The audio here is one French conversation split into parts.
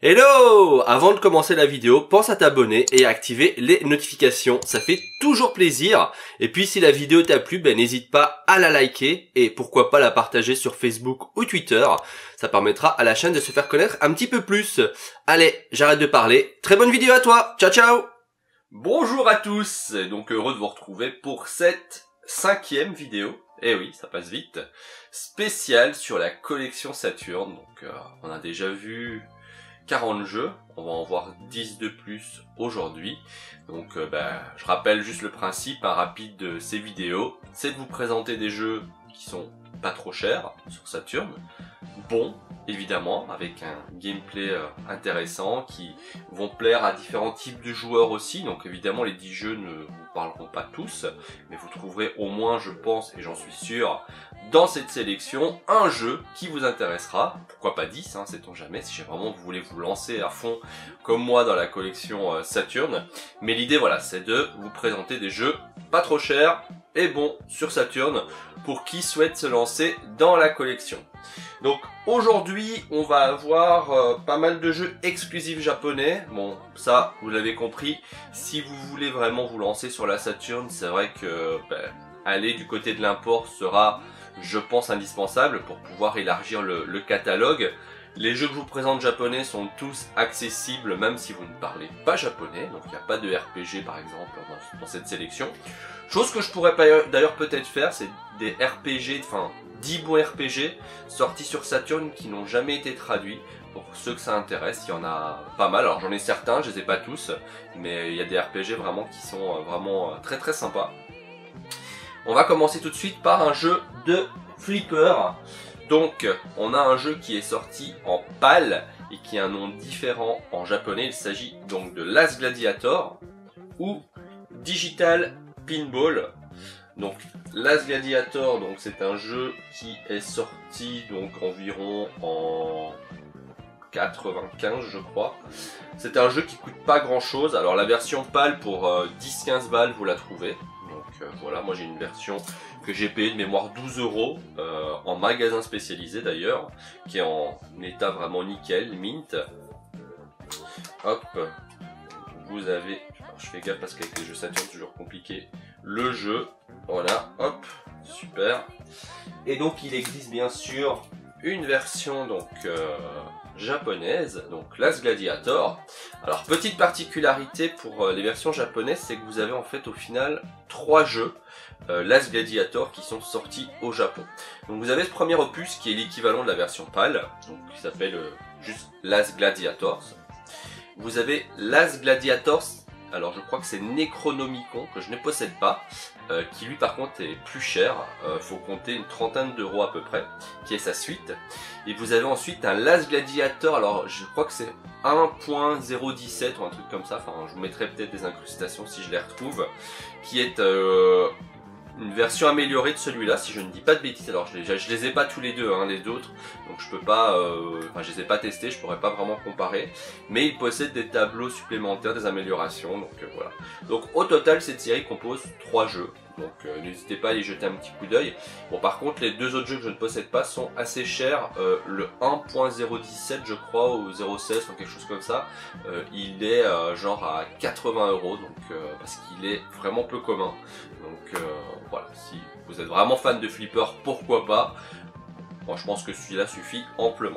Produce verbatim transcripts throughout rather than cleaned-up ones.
Hello! Avant de commencer la vidéo, pense à t'abonner et à activer les notifications, ça fait toujours plaisir. Et puis si la vidéo t'a plu, ben n'hésite pas à la liker et pourquoi pas la partager sur Facebook ou Twitter. Ça permettra à la chaîne de se faire connaître un petit peu plus. Allez, j'arrête de parler. Très bonne vidéo à toi. Ciao ciao! Bonjour à tous, donc heureux de vous retrouver pour cette cinquième vidéo. Eh oui, ça passe vite. Spéciale sur la collection Saturn. Donc euh, on a déjà vu quarante jeux, on va en voir dix de plus aujourd'hui. Donc euh, bah, je rappelle juste le principe hein, rapide de ces vidéos, c'est de vous présenter des jeux qui sont pas trop chers sur Saturn, bons évidemment, avec un gameplay euh, intéressant, qui vont plaire à différents types de joueurs aussi. Donc évidemment les dix jeux ne vous parleront pas tous, mais vous trouverez au moins, je pense, et j'en suis sûr, dans cette sélection, un jeu qui vous intéressera. Pourquoi pas dix, hein, sait-on jamais, si vraiment vous voulez vous lancer à fond, comme moi, dans la collection euh, Saturn. Mais l'idée, voilà, c'est de vous présenter des jeux pas trop chers et bons sur Saturn, pour qui souhaite se lancer dans la collection. Donc aujourd'hui on va avoir euh, pas mal de jeux exclusifs japonais. Bon, ça vous l'avez compris, si vous voulez vraiment vous lancer sur la Saturn, c'est vrai que ben, aller du côté de l'import sera, je pense, indispensable pour pouvoir élargir le, le catalogue. Les jeux que je vous présente japonais sont tous accessibles même si vous ne parlez pas japonais, donc il n'y a pas de R P G par exemple dans, dans cette sélection. Chose que je pourrais d'ailleurs peut-être faire, c'est des R P G, enfin dix bons R P G sortis sur Saturn qui n'ont jamais été traduits. Pour ceux que ça intéresse, il y en a pas mal. Alors j'en ai certains, je les ai pas tous, mais il y a des R P G vraiment qui sont vraiment très très sympas. On va commencer tout de suite par un jeu de flipper. Donc on a un jeu qui est sorti en PAL et qui a un nom différent en japonais. Il s'agit donc de Last Gladiator ou Digital Pinball. Donc Last Gladiator, donc c'est un jeu qui est sorti donc environ en quatre-vingt-quinze je crois. C'est un jeu qui coûte pas grand chose. Alors la version PAL pour euh, dix quinze balles vous la trouvez. Donc euh, voilà, moi j'ai une version que j'ai payée de mémoire douze euros euh, en magasin spécialisé d'ailleurs, qui est en état vraiment nickel, mint. Hop, vous avez, alors je fais gaffe parce qu'avec les jeux Saturn c'est toujours compliqué, le jeu, voilà, hop, super. Et donc il existe bien sûr une version donc euh, japonaise, donc Last Gladiator. Alors petite particularité pour euh, les versions japonaises, c'est que vous avez en fait au final trois jeux euh, Last Gladiator qui sont sortis au Japon. Donc vous avez ce premier opus qui est l'équivalent de la version PAL, donc qui s'appelle euh, juste Last Gladiators. Vous avez Last Gladiators, alors je crois que c'est Necronomicon, que je ne possède pas, euh, qui lui par contre est plus cher, euh, faut compter une trentaine d'euros à peu près, qui est sa suite. Et vous avez ensuite un Last Gladiator, alors je crois que c'est un point zéro dix-sept ou un truc comme ça, enfin je vous mettrai peut-être des incrustations si je les retrouve, qui est euh, une version améliorée de celui-là, si je ne dis pas de bêtises. Alors je les, je les ai pas tous les deux, hein, les autres, donc je peux pas, euh, enfin je les ai pas testés, je pourrais pas vraiment comparer, mais ils possèdent des tableaux supplémentaires, des améliorations, donc euh, voilà. Donc au total cette série compose trois jeux, donc euh, n'hésitez pas à y jeter un petit coup d'œil. Bon par contre les deux autres jeux que je ne possède pas sont assez chers, euh, le un point zéro dix-sept je crois, ou zéro seize ou quelque chose comme ça, euh, il est euh, genre à quatre-vingts euros, donc euh, parce qu'il est vraiment peu commun, donc euh, voilà, si vous êtes vraiment fan de flipper, pourquoi pas. Moi je pense que celui-là suffit amplement.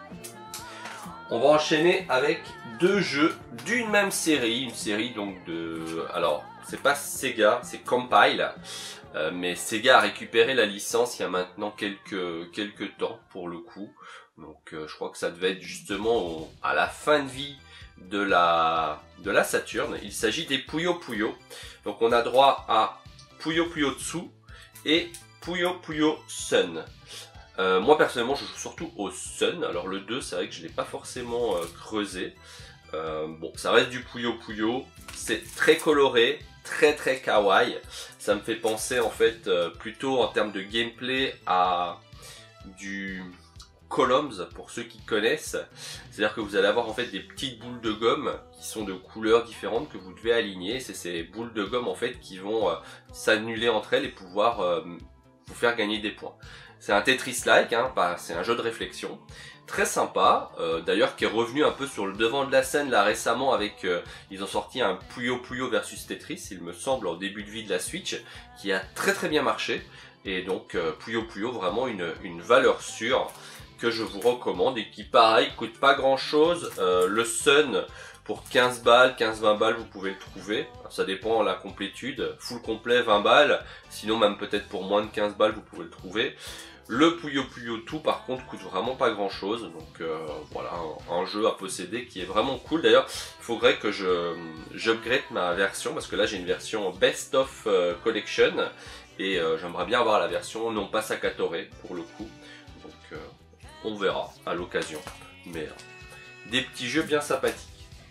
On va enchaîner avec deux jeux d'une même série, une série donc de... Alors, c'est pas Sega, c'est Compile, euh, mais Sega a récupéré la licence il y a maintenant quelques, quelques temps pour le coup. Donc euh, je crois que ça devait être justement au, à la fin de vie de la, de la Saturn. Il s'agit des Puyo Puyo. Donc on a droit à Puyo Puyo Tsu et Puyo Puyo Sun. Euh, moi personnellement je joue surtout au Sun, alors le deux c'est vrai que je l'ai pas forcément euh, creusé. Euh, bon, ça reste du Puyo Puyo, c'est très coloré, très très kawaii. Ça me fait penser en fait euh, plutôt en termes de gameplay à du Columns pour ceux qui connaissent. C'est-à-dire que vous allez avoir en fait des petites boules de gomme qui sont de couleurs différentes que vous devez aligner. C'est ces boules de gomme en fait qui vont euh, s'annuler entre elles et pouvoir euh, vous faire gagner des points. C'est un Tetris-like, hein, c'est un jeu de réflexion. très sympa, euh, d'ailleurs qui est revenu un peu sur le devant de la scène là récemment avec, euh, ils ont sorti un Puyo Puyo versus Tetris, il me semble, en début de vie de la Switch, qui a très très bien marché, et donc euh, Puyo Puyo, vraiment une, une valeur sûre que je vous recommande, et qui pareil, coûte pas grand chose, euh, le Sun, pour quinze balles, quinze vingt balles, vous pouvez le trouver. Alors, ça dépend de la complétude. Full complet, vingt balles. Sinon, même peut-être pour moins de quinze balles, vous pouvez le trouver. Le Puyo Puyo deux, par contre, coûte vraiment pas grand chose. Donc euh, voilà, un, un jeu à posséder qui est vraiment cool. D'ailleurs, il faudrait que je j'upgrade ma version, parce que là, j'ai une version Best of euh, Collection. Et euh, j'aimerais bien avoir la version non pas Sakatoré, pour le coup. Donc euh, on verra à l'occasion. Mais euh, des petits jeux bien sympathiques.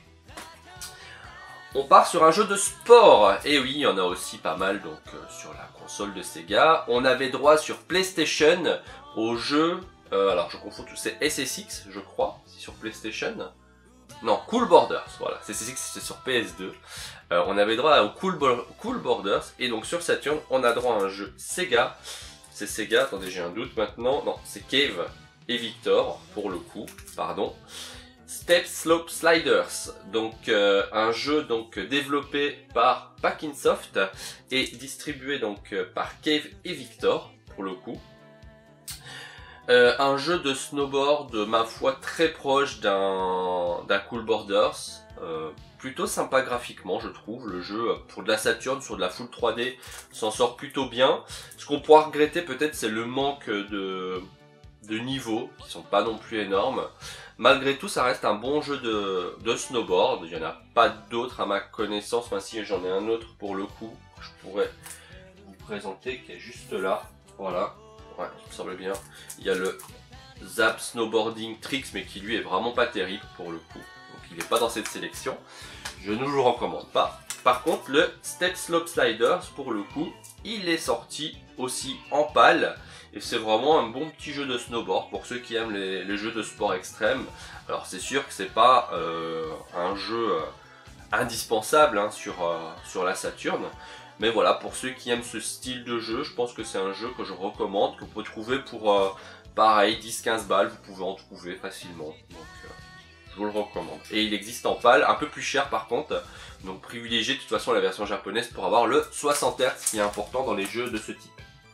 On part sur un jeu de sport, et oui, il y en a aussi pas mal donc euh, sur la console de Sega. On avait droit sur PlayStation au jeu, euh, alors je confonds tout, c'est S S X je crois, c'est sur PlayStation. Non, Cool Borders, voilà, S S X c'est sur P S deux. Euh, on avait droit au Cool, Bo Cool Borders, et donc sur Saturn on a droit à un jeu Sega. C'est Sega, attendez j'ai un doute maintenant, non c'est Cave et Victor pour le coup, pardon. Step Slope Sliders, donc euh, un jeu donc développé par Packinsoft et distribué donc euh, par Cave et Victor pour le coup. Euh, un jeu de snowboard, ma foi, très proche d'un d'un Cool Borders, euh, plutôt sympa graphiquement je trouve. Le jeu pour de la Saturn sur de la full trois D s'en sort plutôt bien. Ce qu'on pourra regretter peut-être c'est le manque de de niveaux qui sont pas non plus énormes. Malgré tout, ça reste un bon jeu de, de snowboard. Il n'y en a pas d'autres à ma connaissance. Enfin, si j'en ai un autre pour le coup, que je pourrais vous présenter, qui est juste là. Voilà, ouais, ça me semble bien. Il y a le Zap Snowboarding Tricks, mais qui lui est vraiment pas terrible pour le coup. Donc il n'est pas dans cette sélection. Je ne vous le recommande pas. Par contre, le Step Slope Sliders, pour le coup, il est sorti aussi en pâle. Et c'est vraiment un bon petit jeu de snowboard pour ceux qui aiment les, les jeux de sport extrême. Alors c'est sûr que c'est pas euh, un jeu euh, indispensable hein, sur, euh, sur la Saturn. Mais voilà, pour ceux qui aiment ce style de jeu, je pense que c'est un jeu que je recommande, que vous pouvez trouver pour euh, pareil dix quinze balles, vous pouvez en trouver facilement. Donc euh, je vous le recommande. Et il existe en pâle, un peu plus cher par contre. Donc privilégiez de toute façon la version japonaise pour avoir le soixante hertz qui est important dans les jeux de ce type.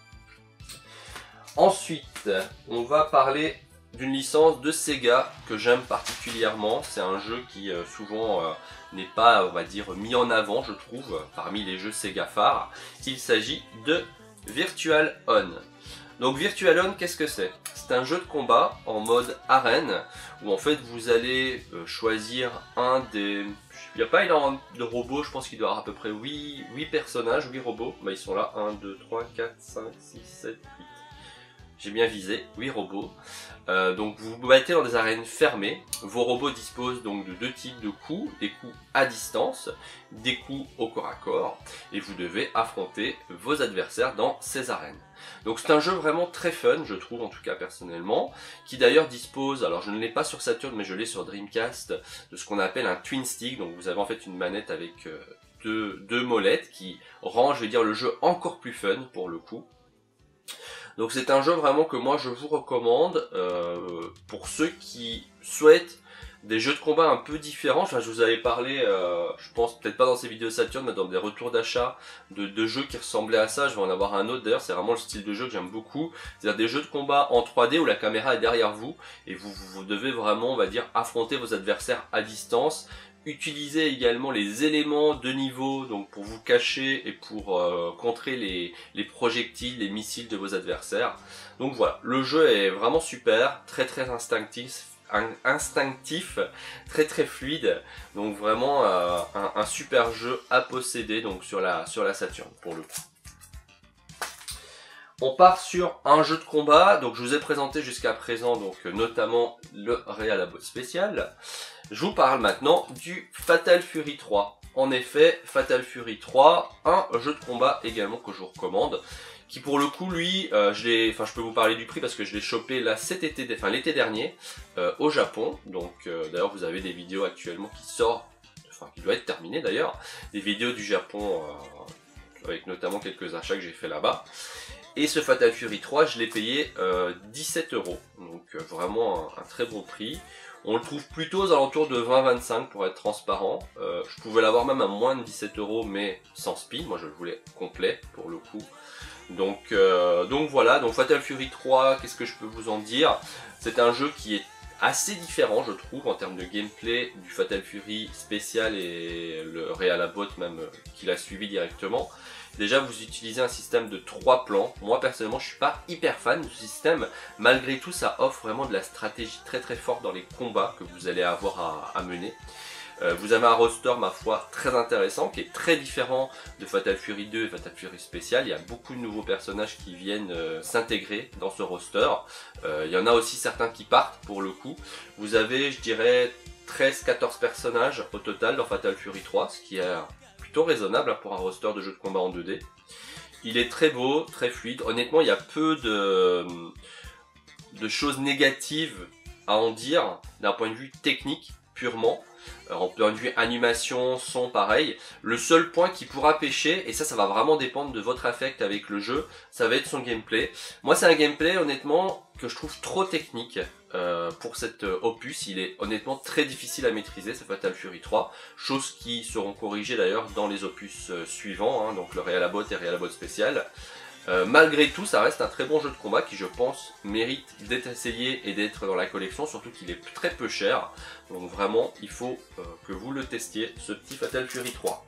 Ensuite, on va parler d'une licence de Sega que j'aime particulièrement. C'est un jeu qui euh, souvent euh, n'est pas, on va dire, mis en avant, je trouve, parmi les jeux Sega phares. Il s'agit de Virtual On. Donc Virtual On, qu'est-ce que c'est? C'est un jeu de combat en mode arène, où en fait vous allez euh, choisir un des... Il n'y a pas énormément de robots, je pense qu'il doit y avoir à peu près huit, huit personnages, huit robots. Bah, ils sont là, un, deux, trois, quatre, cinq, six, sept, huit. J'ai bien visé, huit robots. Euh, donc vous vous battez dans des arènes fermées. Vos robots disposent donc de deux types de coups, des coups à distance, des coups au corps à corps, et vous devez affronter vos adversaires dans ces arènes. Donc c'est un jeu vraiment très fun, je trouve en tout cas personnellement, qui d'ailleurs dispose, alors je ne l'ai pas sur Saturn mais je l'ai sur Dreamcast, de ce qu'on appelle un twin stick. Donc vous avez en fait une manette avec euh, deux, deux molettes qui rend, je vais dire, le jeu encore plus fun pour le coup. Donc c'est un jeu vraiment que moi je vous recommande euh, pour ceux qui souhaitent des jeux de combat un peu différents. Enfin, je vous avais parlé, euh, je pense peut-être pas dans ces vidéos Saturn, mais dans des retours d'achat de, de jeux qui ressemblaient à ça. Je vais en avoir un autre d'ailleurs, c'est vraiment le style de jeu que j'aime beaucoup. C'est-à-dire des jeux de combat en trois D où la caméra est derrière vous et vous, vous devez vraiment, on va dire, affronter vos adversaires à distance. Utilisez également les éléments de niveau donc pour vous cacher et pour euh, contrer les, les projectiles, les missiles de vos adversaires. Donc voilà, le jeu est vraiment super, très très instinctif, instinctif, très très fluide. Donc vraiment euh, un, un super jeu à posséder donc sur la sur la Saturn pour le coup. On part sur un jeu de combat. Donc je vous ai présenté jusqu'à présent donc notamment le Real Abot spécial. Je vous parle maintenant du Fatal Fury trois. En effet, Fatal Fury trois, un jeu de combat également que je vous recommande, qui pour le coup, lui, euh, je l'ai, enfin, je peux vous parler du prix parce que je l'ai chopé là cet été, enfin l'été dernier, euh, au Japon. Donc, euh, d'ailleurs, vous avez des vidéos actuellement qui sortent, enfin, qui doivent être terminées d'ailleurs, des vidéos du Japon euh, avec notamment quelques achats que j'ai fait là-bas. Et ce Fatal Fury trois, je l'ai payé euh, dix-sept euros. Donc euh, vraiment un, un très bon prix. On le trouve plutôt aux alentours de vingt à vingt-cinq pour être transparent. Euh, je pouvais l'avoir même à moins de dix-sept euros, mais sans spin. Moi je le voulais complet pour le coup. Donc, euh, donc voilà, donc Fatal Fury trois, qu'est-ce que je peux vous en dire? C'est un jeu qui est assez différent, je trouve, en termes de gameplay du Fatal Fury spécial et le Realabot même euh, qui l'a suivi directement. Déjà, vous utilisez un système de trois plans. Moi, personnellement, je suis pas hyper fan de ce système. Malgré tout, ça offre vraiment de la stratégie très très forte dans les combats que vous allez avoir à, à mener. Euh, vous avez un roster, ma foi, très intéressant, qui est très différent de Fatal Fury deux et Fatal Fury Special. Il y a beaucoup de nouveaux personnages qui viennent euh, s'intégrer dans ce roster. Euh, il y en a aussi certains qui partent, pour le coup. Vous avez, je dirais, treize à quatorze personnages au total dans Fatal Fury trois, ce qui est plutôt raisonnable hein, pour un roster de jeu de combat en deux D. Il est très beau, très fluide. Honnêtement, il y a peu de, de choses négatives à en dire d'un point de vue technique, purement. En point de vue animation, son, pareil. Le seul point qui pourra pêcher, et ça, ça va vraiment dépendre de votre affect avec le jeu, ça va être son gameplay. Moi, c'est un gameplay, honnêtement, que je trouve trop technique euh, pour cet opus. Il est honnêtement très difficile à maîtriser, ce Fatal Fury trois. Choses qui seront corrigées d'ailleurs dans les opus euh, suivants, hein, donc le Realabot et Realabot Spécial. Euh, malgré tout, ça reste un très bon jeu de combat qui, je pense, mérite d'être essayé et d'être dans la collection, surtout qu'il est très peu cher. Donc vraiment, il faut euh, que vous le testiez, ce petit Fatal Fury trois.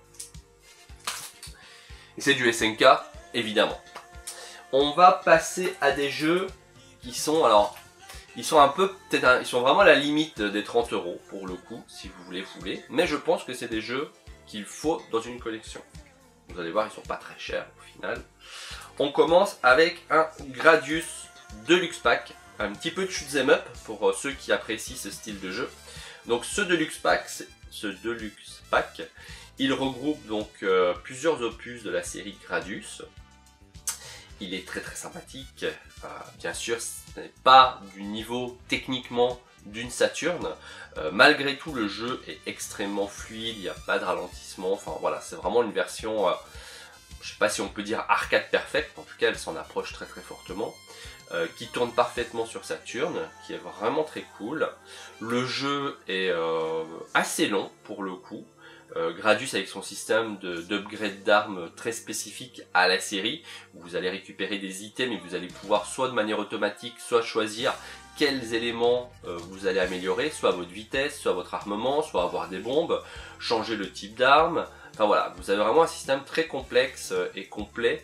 Et c'est du S N K, évidemment. On va passer à des jeux qui sont, alors, ils sont un peu, peut-être, ils sont vraiment à la limite des trente euros, pour le coup, si vous voulez fouler. Mais je pense que c'est des jeux qu'il faut dans une collection. Vous allez voir, ils sont pas très chers au final. On commence avec un Gradius Deluxe Pack, un petit peu de shoot'em up pour ceux qui apprécient ce style de jeu. Donc ce Deluxe Pack, ce Deluxe Pack, il regroupe donc euh, plusieurs opus de la série Gradius. Il est très très sympathique. Euh, bien sûr, ce n'est pas du niveau techniquement d'une Saturn. Euh, malgré tout, le jeu est extrêmement fluide, il n'y a pas de ralentissement. Enfin voilà, c'est vraiment une version... Euh, je sais pas si on peut dire arcade perfect, en tout cas elle s'en approche très très fortement, euh, qui tourne parfaitement sur Saturn, qui est vraiment très cool. Le jeu est euh, assez long pour le coup. Euh, Gradius avec son système d'upgrade d'armes très spécifique à la série, où vous allez récupérer des items et vous allez pouvoir soit de manière automatique, soit choisir quels éléments euh, vous allez améliorer, soit votre vitesse, soit votre armement, soit avoir des bombes, changer le type d'arme. Enfin voilà, vous avez vraiment un système très complexe et complet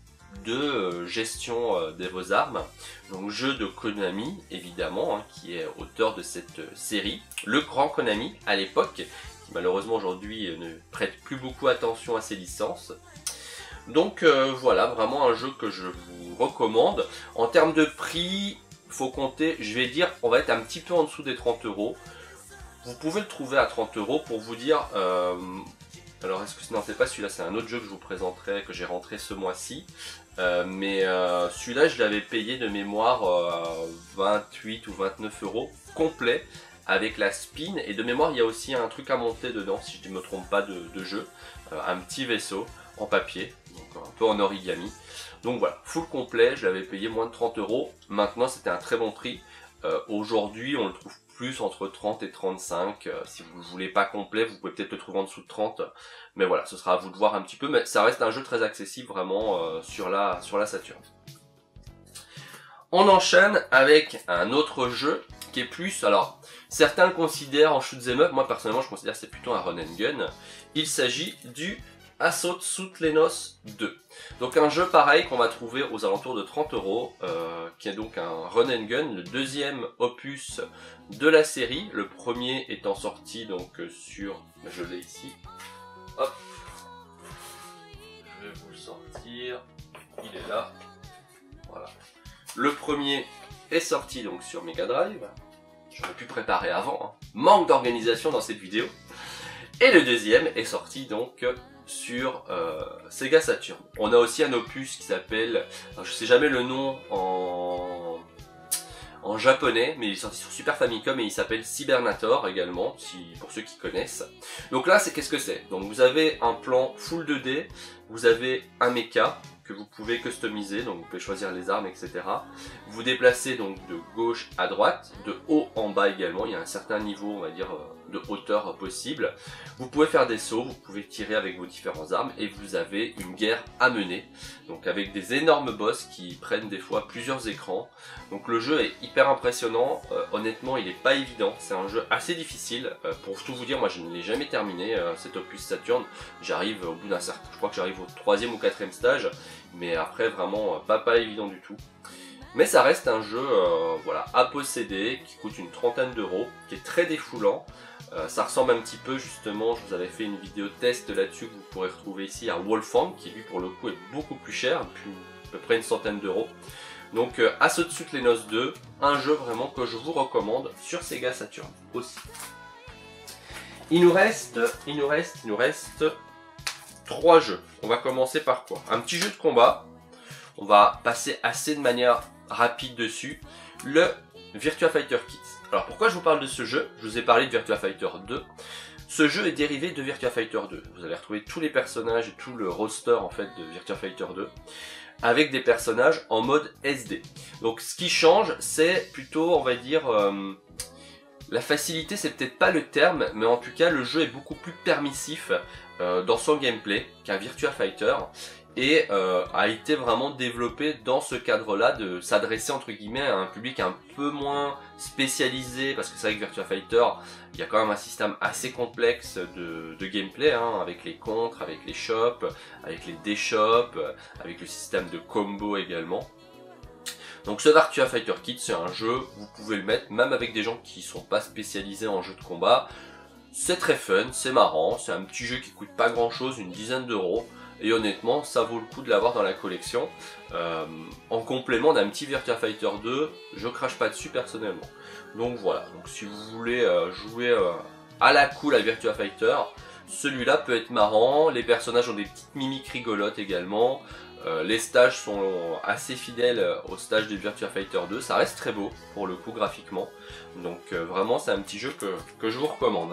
de gestion de vos armes. Donc jeu de Konami évidemment, hein, qui est auteur de cette série. Le grand Konami à l'époque, qui malheureusement aujourd'hui ne prête plus beaucoup attention à ses licences. Donc euh, voilà, vraiment un jeu que je vous recommande. En termes de prix, faut compter, je vais dire, on va être un petit peu en dessous des trente euros. Vous pouvez le trouver à trente euros pour vous dire... Euh, Alors est-ce que non, c'est pas celui-là, c'est un autre jeu que je vous présenterai, que j'ai rentré ce mois-ci. Euh, mais euh, celui-là, je l'avais payé de mémoire euh, vingt-huit ou vingt-neuf euros complet avec la spin. Et de mémoire, il y a aussi un truc à monter dedans, si je ne me trompe pas de, de jeu. Euh, un petit vaisseau en papier, donc un peu en origami. Donc voilà, full complet, je l'avais payé moins de trente euros. Maintenant, c'était un très bon prix. Euh, Aujourd'hui, on le trouve plus entre trente et trente-cinq. Euh, si vous ne voulez pas complet, vous pouvez peut-être le trouver en dessous de trente. Mais voilà, ce sera à vous de voir un petit peu. Mais ça reste un jeu très accessible vraiment euh, sur la, sur la Saturn. On enchaîne avec un autre jeu qui est plus... Alors, certains le considèrent en shoot'em up. Moi, personnellement, je considère que c'est plutôt un run and gun. Il s'agit du Assault Soutlenos deux. Donc un jeu pareil qu'on va trouver aux alentours de trente euros, euh, qui est donc un run and gun, le deuxième opus de la série, le premier étant sorti donc sur, je l'ai ici, hop, je vais vous le sortir, il est là, voilà. Le premier est sorti donc sur Mega Drive, j'aurais pu préparer avant, hein. Manque d'organisation dans cette vidéo, et le deuxième est sorti donc sur euh, Sega Saturn. On a aussi un opus qui s'appelle, je sais jamais le nom en, en japonais, mais il est sorti sur Super Famicom et il s'appelle Cybernator également, si, pour ceux qui connaissent. Donc là, c'est qu'est-ce que c'est? Donc vous avez un plan full deux D, vous avez un mecha que vous pouvez customiser, donc vous pouvez choisir les armes, et cetera. Vous vous déplacez donc de gauche à droite, de haut en bas également, il y a un certain niveau, on va dire, de hauteur possible. Vous pouvez faire des sauts, vous pouvez tirer avec vos différentes armes et vous avez une guerre à mener, donc avec des énormes boss qui prennent des fois plusieurs écrans. Donc le jeu est hyper impressionnant, euh, honnêtement il n'est pas évident, c'est un jeu assez difficile. Euh, pour tout vous dire, moi je ne l'ai jamais terminé, euh, cet opus Saturn, j'arrive au bout d'un certain, je crois que j'arrive au troisième ou quatrième stage, mais après vraiment euh, pas, pas évident du tout. Mais ça reste un jeu euh, voilà, à posséder, qui coûte une trentaine d'euros, qui est très défoulant. Euh, ça ressemble un petit peu justement, je vous avais fait une vidéo test là-dessus que vous pourrez retrouver ici à Wolfenk, qui lui pour le coup est beaucoup plus cher, plus, à peu près une centaine d'euros. Donc euh, à ce dessus les noces deux, un jeu vraiment que je vous recommande sur Sega Saturn aussi. Il nous reste, il nous reste, il nous reste trois jeux. On va commencer par quoi? Un petit jeu de combat. On va passer assez de manière rapide dessus. Le Virtua Fighter Kids. Alors pourquoi je vous parle de ce jeu? Je vous ai parlé de Virtua Fighter deux. Ce jeu est dérivé de Virtua Fighter deux. Vous allez retrouver tous les personnages et tout le roster en fait de Virtua Fighter deux avec des personnages en mode S D. Donc ce qui change, c'est plutôt, on va dire, euh, la facilité, c'est peut-être pas le terme, mais en tout cas le jeu est beaucoup plus permissif euh, dans son gameplay qu'un Virtua Fighter. Et euh, a été vraiment développé dans ce cadre-là de s'adresser entre guillemets à un public un peu moins spécialisé, parce que c'est vrai que Virtua Fighter, il y a quand même un système assez complexe de, de gameplay, hein, avec les contres, avec les shops, avec les D-shops, avec le système de combo également. Donc ce Virtua Fighter Kids, c'est un jeu, vous pouvez le mettre même avec des gens qui sont pas spécialisés en jeu de combat. C'est très fun, c'est marrant, c'est un petit jeu qui coûte pas grand chose, une dizaine d'euros. Et honnêtement, ça vaut le coup de l'avoir dans la collection. Euh, en complément d'un petit Virtua Fighter deux, je crache pas dessus personnellement. Donc voilà, donc si vous voulez euh, jouer euh, à la cool à Virtua Fighter, celui-là peut être marrant. Les personnages ont des petites mimiques rigolotes également. Euh, les stages sont assez fidèles aux stages de Virtua Fighter deux. Ça reste très beau pour le coup graphiquement. Donc euh, vraiment c'est un petit jeu que, que je vous recommande.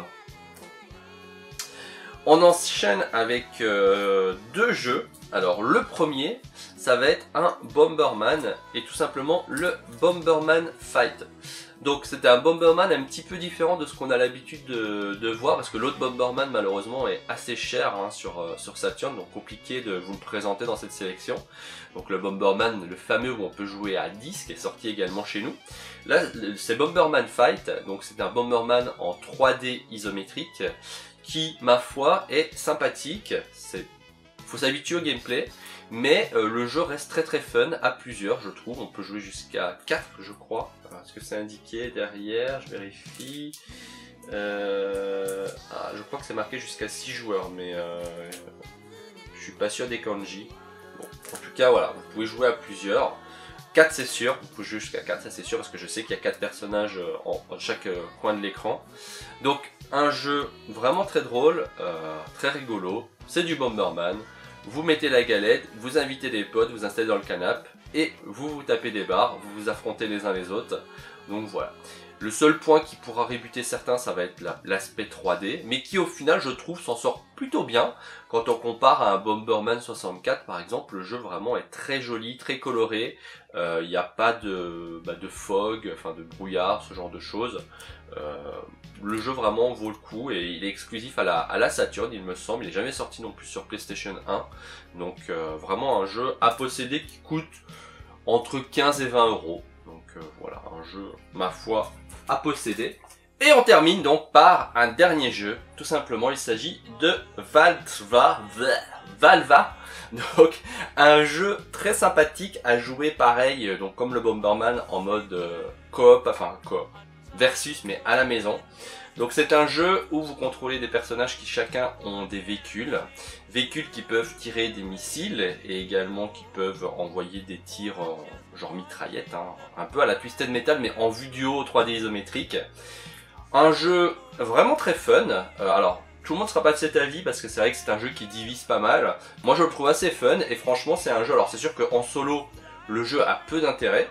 On enchaîne avec euh, deux jeux. Alors le premier, ça va être un Bomberman et tout simplement le Bomberman Fight. Donc c'était un Bomberman un petit peu différent de ce qu'on a l'habitude de, de voir, parce que l'autre Bomberman malheureusement est assez cher hein, sur, euh, sur Saturn, donc compliqué de vous le présenter dans cette sélection. Donc le Bomberman, le fameux où on peut jouer à dix, qui est sorti également chez nous. Là c'est Bomberman Fight, donc c'est un Bomberman en trois D isométrique, qui, ma foi, est sympathique. Il faut s'habituer au gameplay, mais euh, le jeu reste très très fun à plusieurs, je trouve. On peut jouer jusqu'à quatre, je crois. Est-ce que c'est indiqué derrière? Je vérifie. Euh... Ah, je crois que c'est marqué jusqu'à six joueurs, mais euh... je suis pas sûr des kanji. Bon, en tout cas, voilà, vous pouvez jouer à plusieurs. quatre c'est sûr, vous pouvez jouer jusqu'à quatre, ça c'est sûr, parce que je sais qu'il y a quatre personnages en, en chaque coin de l'écran. Donc un jeu vraiment très drôle, euh, très rigolo, c'est du Bomberman. Vous mettez la galette, vous invitez des potes, vous installez dans le canapé et vous vous tapez des barres, vous vous affrontez les uns les autres. Donc voilà. Le seul point qui pourra rébuter certains, ça va être l'aspect trois D, mais qui au final, je trouve, s'en sort plutôt bien. Quand on compare à un Bomberman soixante-quatre, par exemple, le jeu vraiment est très joli, très coloré. Il euh, n'y a pas de, bah, de fog, enfin de brouillard, ce genre de choses. Euh, le jeu vraiment vaut le coup et il est exclusif à la, à la Saturn, il me semble. Il n'est jamais sorti non plus sur PlayStation un. Donc euh, vraiment un jeu à posséder qui coûte entre quinze et vingt euros. Donc euh, voilà, un jeu, ma foi, à posséder. Et on termine donc par un dernier jeu. Tout simplement, il s'agit de Valva. Valva. Donc un jeu très sympathique à jouer pareil, donc comme le Bomberman en mode euh, coop, enfin coop, versus mais à la maison. Donc c'est un jeu où vous contrôlez des personnages qui chacun ont des véhicules. Véhicules qui peuvent tirer des missiles et également qui peuvent envoyer des tirs euh, genre mitraillette, hein, un peu à la Twisted Metal mais en vue du haut trois D isométrique. Un jeu vraiment très fun. Euh, alors tout le monde sera pas de cet avis parce que c'est vrai que c'est un jeu qui divise pas mal. Moi je le trouve assez fun et franchement c'est un jeu, alors c'est sûr qu'en solo le jeu a peu d'intérêt.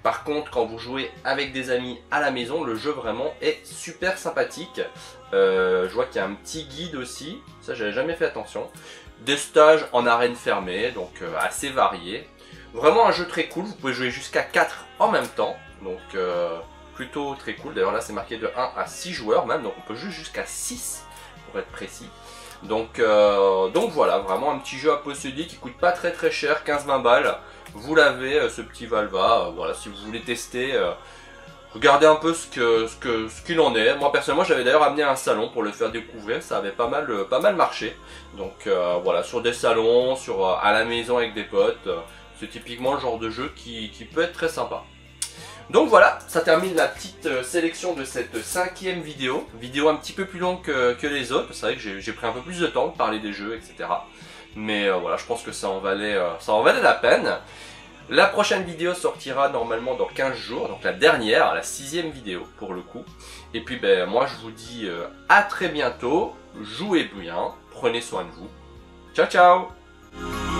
Par contre, quand vous jouez avec des amis à la maison, le jeu vraiment est super sympathique. Euh, je vois qu'il y a un petit guide aussi, ça j'avais jamais fait attention. Des stages en arène fermée, donc euh, assez variés. Vraiment un jeu très cool, vous pouvez jouer jusqu'à quatre en même temps, donc euh, plutôt très cool. D'ailleurs là c'est marqué de un à six joueurs même, donc on peut jouer jusqu'à six pour être précis. Donc, euh, donc voilà, vraiment un petit jeu à posséder qui coûte pas très très cher, quinze vingt balles. Vous l'avez, euh, ce petit Valva, euh, voilà, si vous voulez tester, euh, regardez un peu ce que ce que ce qu'il en est. Moi personnellement j'avais d'ailleurs amené un salon pour le faire découvrir, ça avait pas mal euh, pas mal marché. Donc euh, voilà, sur des salons, sur euh, à la maison avec des potes, euh, c'est typiquement le genre de jeu qui, qui peut être très sympa. Donc voilà, ça termine la petite euh, sélection de cette cinquième vidéo. Vidéo un petit peu plus longue que, que les autres. C'est vrai que j'ai pris un peu plus de temps de parler des jeux, et cetera. Mais euh, voilà, je pense que ça en valait, euh, ça en valait la peine. La prochaine vidéo sortira normalement dans quinze jours. Donc la dernière, la sixième vidéo pour le coup. Et puis ben moi je vous dis euh, à très bientôt. Jouez bien, prenez soin de vous. Ciao ciao!